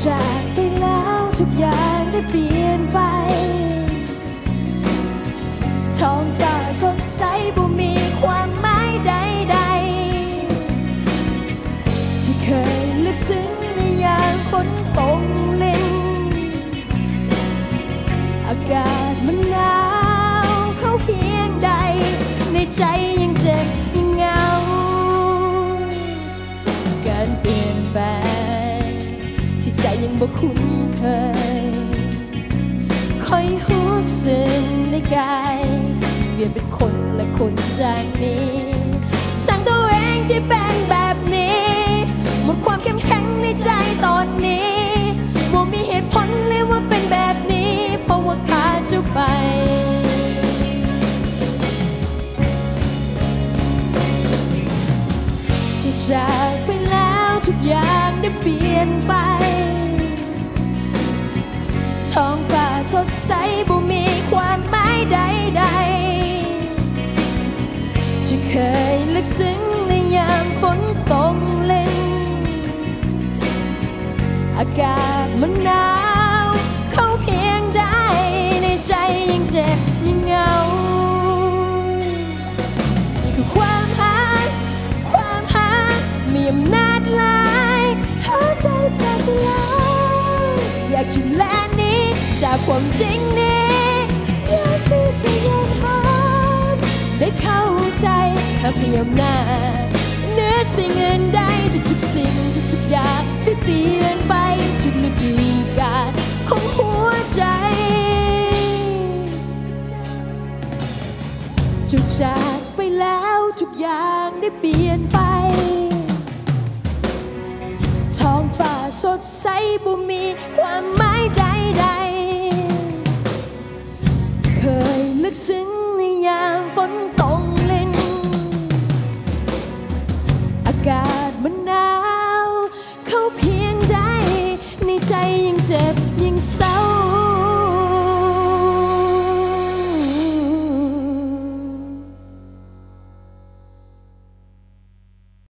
จากไปแล้วทุกอย่างได้เปลี่ยนไปท้องฟ้าสดใสบ่มีความหมายใดๆที่เคยลึกซึ้งในยามฝนตกลิ่นอากาศมันหนาวเข้าเพียงใดในใจยังเจ็บยังเหงาการเปลี่ยนแปลงที่ใจยังบ่คุ้นเคยค่อยรู้สึกในกายเปลี่ยนเป็นคนละคนจากนี้สั่งตัวเองที่เป็นแบบนี้หมดความเข้มแข็งในใจตอนนี้บ่มีเหตุผลเลยว่าเป็นแบบนี้เพราะว่าขาดจะไปจะจากไปแล้วทุกอย่างได้เปลี่ยนไปท้องฟ้าสดใสบ่มีความหมายใดๆที่เคยลึกซึ้งในยามฝนตกเล่นอากาศมันหนาวเข้าเพียงใดในใจยังเจ็บยังเหงานี่คือความหามีอำนาจหลายหาได้จากแล้วอยากจะแลนี้จากความจริงนี้อยากที่จะยอมรับได้เข้าใจหากมีอำนาจเหนือสิ่งอื่นใดทุกๆสิ่งทุกๆอย่างได้เปลี่ยนไปทุกฤดูกาลของหัวใจจะจากไปแล้วทุกอย่างได้เปลี่ยนไปท้องฟ้าสดใสบ่มีความหมายใดๆเคยลึกซึ้งในยามฝนต